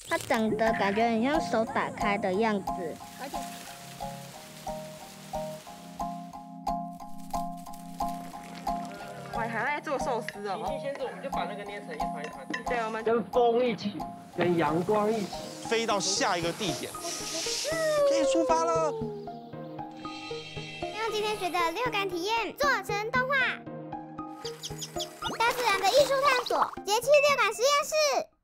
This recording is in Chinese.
它长得感觉很像手打开的样子。 哇，还在做寿司哦！ 起先是我们就把那个捏成一团一团。 对，我们跟风一起，跟阳光一起，飞到下一个地点，可以出发了。 用今天学的六感体验做成动画，大自然的艺术探索，节气六感实验室。